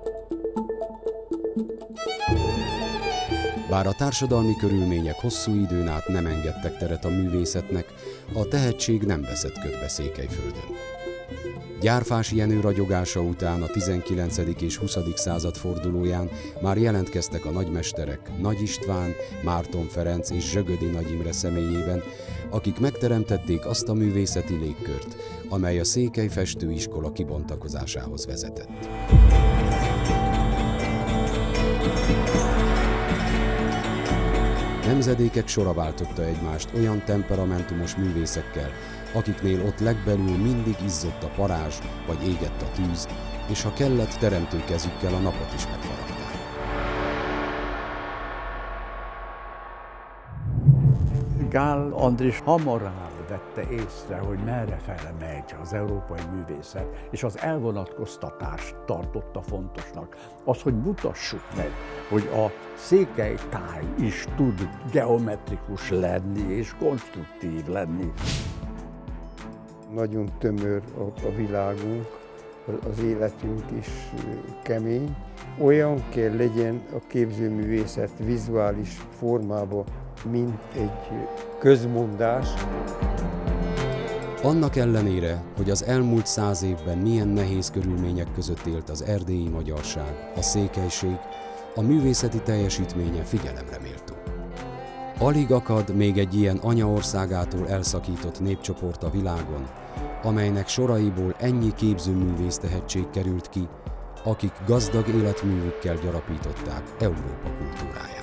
Bár a társadalmi körülmények hosszú időn át nem engedtek teret a művészetnek, a tehetség nem veszett ködbe Székelyföldön. Gyárfás Jenő ragyogása után a 19. és 20. század fordulóján már jelentkeztek a nagymesterek Nagy István, Márton Ferenc és Zsögödi Nagy Imre személyében, akik megteremtették azt a művészeti légkört, amely a Székely Festőiskola kibontakozásához vezetett. Nemzedékek sora váltotta egymást olyan temperamentumos művészekkel, akiknél ott legbelül mindig izzott a parázs, vagy égett a tűz, és ha kellett, teremtő kezükkel a napot is megfaragták. Gál Andris hamar vette észre, hogy merrefele megy az európai művészet, és az elvonatkoztatást tartotta fontosnak. Az, hogy mutassuk meg, hogy a székelytáj is tud geometrikus lenni és konstruktív lenni. Nagyon tömör a világunk, az életünk is kemény. Olyan kell legyen a képzőművészet vizuális formában, mint egy közmondás. Annak ellenére, hogy az elmúlt 100 évben milyen nehéz körülmények között élt az erdélyi magyarság, a székelység, a művészeti teljesítménye figyelemre méltó. Alig akad még egy ilyen anyaországától elszakított népcsoport a világon, amelynek soraiból ennyi képzőművész tehetség került ki, akik gazdag életművükkel gyarapították Európa kultúráját.